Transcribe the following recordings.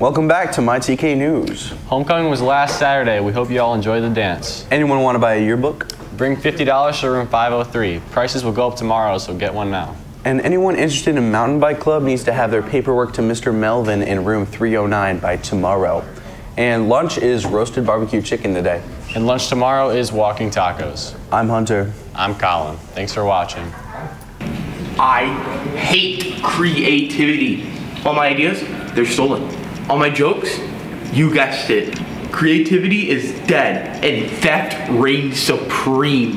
Welcome back to My TK News. Homecoming was last Saturday. We hope you all enjoy the dance. Anyone want to buy a yearbook? Bring $50 to room 503. Prices will go up tomorrow, so get one now. And anyone interested in Mountain Bike Club needs to have their paperwork to Mr. Melvin in room 309 by tomorrow. And lunch is roasted barbecue chicken today. And lunch tomorrow is walking tacos. I'm Hunter. I'm Colin. Thanks for watching. I hate creativity. All my ideas, they're stolen. All my jokes, you guessed it. Creativity is dead and theft reigns supreme.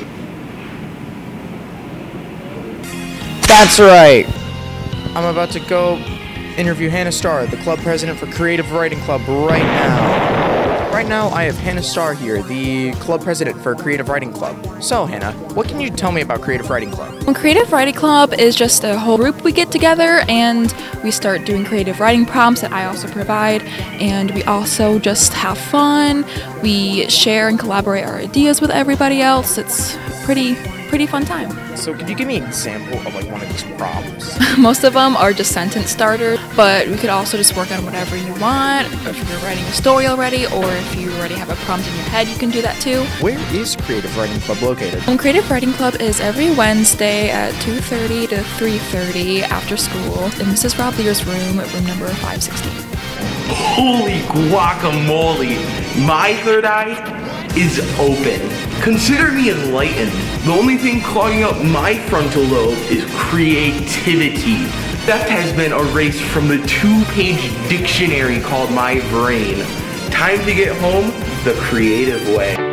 That's right. I'm about to go interview Hannah Starr, the club president for Creative Writing Club, right now. Right now, I have Hannah Starr here, the club president for Creative Writing Club. So, Hannah, what can you tell me about Creative Writing Club? Well, Creative Writing Club is just a whole group we get together and we start doing creative writing prompts that I also provide, and we also just have fun. We share and collaborate our ideas with everybody else. It's pretty fun time. So could you give me an example of like one of these prompts? Most of them are just sentence starters, but we could also just work on whatever you want. If you're writing a story already, or if you already have a prompt in your head, you can do that too. Where is Creative Writing Club located? Creative Writing Club is every Wednesday at 2:30 to 3:30 after school in Mrs. Rob Lear's room number 516. Holy guacamole! My third eye is open. Consider me enlightened. The only thing clogging up my frontal lobe is creativity. Theft has been erased from the 2-page dictionary called my brain. Time to get home the creative way.